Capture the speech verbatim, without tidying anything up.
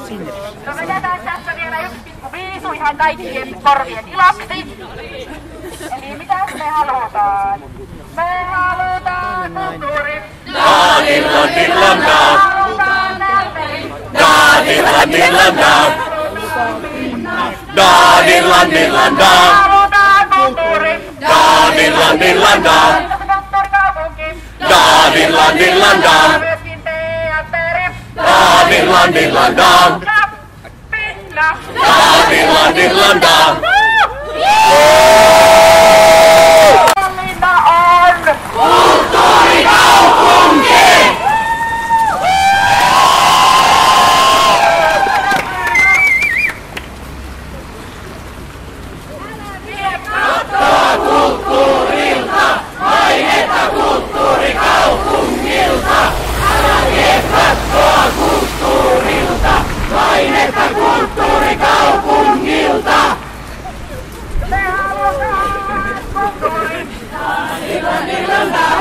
No me jätän tässä vielä yksi pikku viisu ihan kaikkien korvien iloksi. Eli mitä me halutaan? Me halutaan kulttuurin. Daadillan dillan daa. Halutaan näytelin. Daadillan dillan daa. Daadillan dillan daa. Halutaan kulttuurin. Daadillan dillan daa. Konttorikaupunki. Daadillan dillan daa. Myöskin teatteri. Daadillan dillan daa. Pinna. Daadillan dillan daa. Tallinna on Kulttuurikaupunki! Katsoa kulttuurilta, mainetta kulttuurikaupungilta. Älä vie katsoa kulttuurilta, mainetta kulttuurikaupungilta. me halutaan kulttuurin. Daadillan dillan daa.